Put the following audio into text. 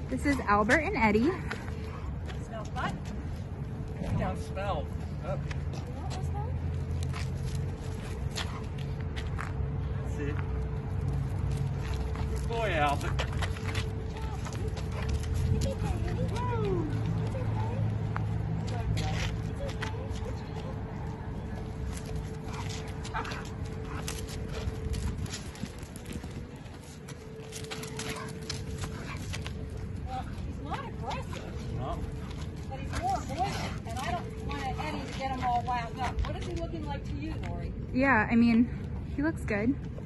This is Albert and Eddie. Smells what? Yeah, smell. Oh. See? Good boy, Albert. But he's more avoidant, and I don't want Eddie to get him all wound up. What is he looking like to you, Lori? Yeah, I mean, he looks good.